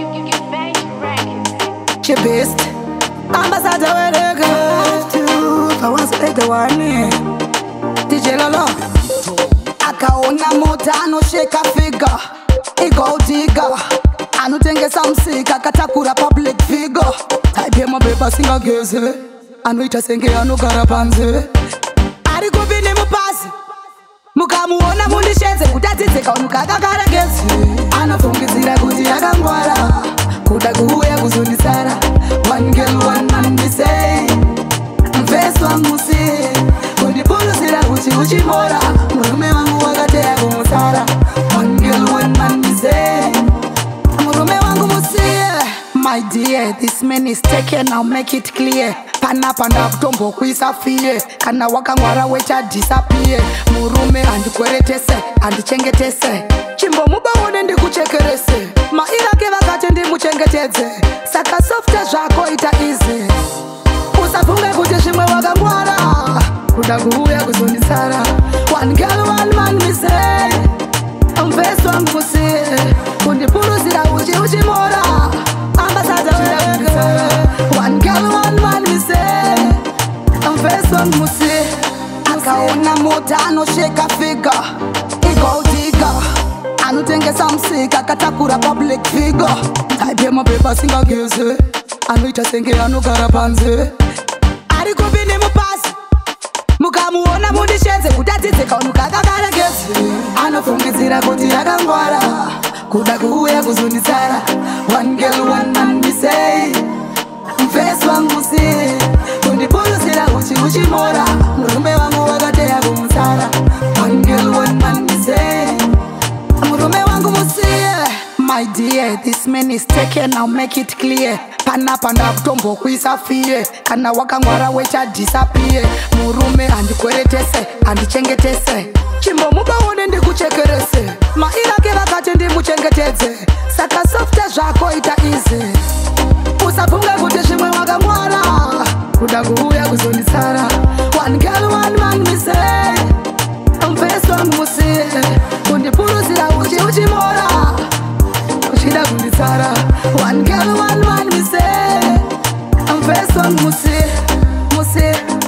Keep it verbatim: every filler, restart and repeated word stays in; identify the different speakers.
Speaker 1: She best ambassador where they go to. I want to take the warning. D J Lolo akaona mota anosheka figure igo diga anotengesa msika akatakura public figure type mabeba singageze anoita senge anogara panze ari kubini mupasi mukamuona mundishedze kutatidzeka unukakagara gezi anofungidzira kuti yakangwara kuda kuuya kuzondisara one girl one man we say mfeso amusi kundipuluzira kuti uchimora murume wangu wakateya kumusara one girl one man we say murume wangu musiye. My dear, this man is taken, now make it clear. Panapa ndakutombo kuisa fie kana wakangwara wecha disappear. Murume andikweretese andichengetese chimbo mubaone ndikuchekerese maira ke vakati ndimuchengetedze saka softa zvako ita easy usafunge kuti zvimwe wakangwara kuda kuuya kuzondisara one girl one man we say mfeso wangu musiye kundipuluzira uchi uchimora ambassador wega one girl one man we say mfeso wangu musiye akaona mota anosheka figure igo diga anotengesa msika akatakura public figure type mabeba singageze anoita senge anogara panze ari kubini mupasi mukamuona mundishedze kutatidzeka unukakagara gezi anofungidzira kuti yakangwara kuda kuuya kuzondisara one girl one man we say mfeso wangu musiye kundipuluzira uchi uchimora murume wangu wakateya kumusara one girl one man we say murume wangu musiye. My dear, this man is taken, now make it clear. Panapa ndakutombo kuisa fie kana wakangwara wecha disappear. Murume andikweretese andichengetese chimbo mubaone ndikuchekerese maira ke vakati ndimuchengetedze saka softa zvako ita easy usafunge kuti zvimwe wakangwara kuda kuuya kuzondisara one girl one man we say mfeso wangu musiye kundipuluzira uchi uchimora uchida kundisara one girl one man we say mfeso wangu musiye musiye